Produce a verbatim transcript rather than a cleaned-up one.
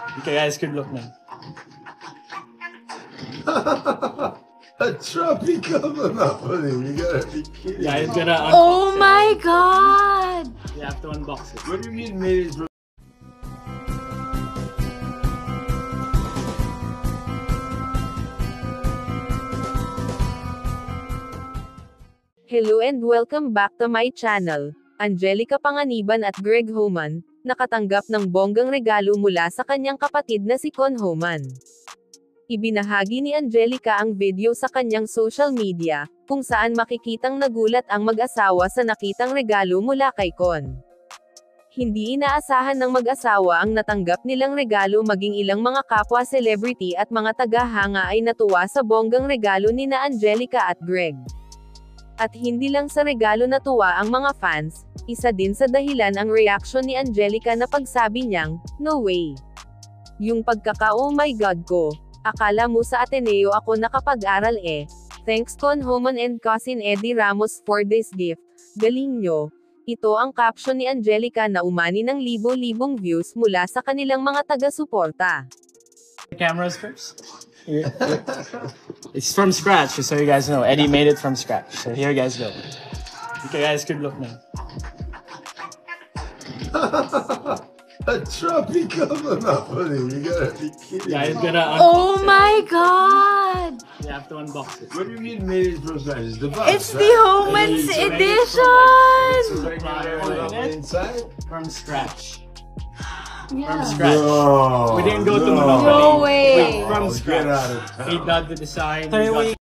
You guys could look now. A tropical monopoly. You gotta be kidding. Yeah, it's gonna unbox Oh it. my god! You have to unbox it. What do you mean made it from? Hello and welcome back to my channel. Angelica Panganiban at Greg Homan, nakatanggap ng bonggang regalo mula sa kanyang kapatid na si Con Homan. Ibinahagi ni Angelica ang video sa kanyang social media, kung saan makikitang nagulat ang mag-asawa sa nakitang regalo mula kay Con. Hindi inaasahan ng mag-asawa ang natanggap nilang regalo, maging ilang mga kapwa celebrity at mga tagahanga ay natuwa sa bonggang regalo ni na Angelica at Greg. At hindi lang sa regalo natuwa ang mga fans, isa din sa dahilan ang reaction ni Angelica na pagsabi niyang, "No way. Yung pagkaka oh my god ko, akala mo sa Ateneo ako nakapag-aral eh. Thanks Con Homan and Cousin Eddie Ramos for this gift. Galing nyo." Ito ang caption ni Angelica na umani ng libo-libong views mula sa kanilang mga taga-suporta. The cameras first. Here, here. It's from scratch, just so you guys know. Eddie made it from scratch. So here you guys go. You guys could look now. A tropical monopoly. You gotta be kidding. Yeah, it's gonna unbox Oh it. my god! You have to unbox it. What do you mean made it from scratch? It's the box. It's the Homan's It's edition! Right inside. From scratch. From Yeah. scratch. No, We didn't go to no. Monopoly. No way. Wait, from Get scratch. out of town. He dug the design. Sorry, he got wait.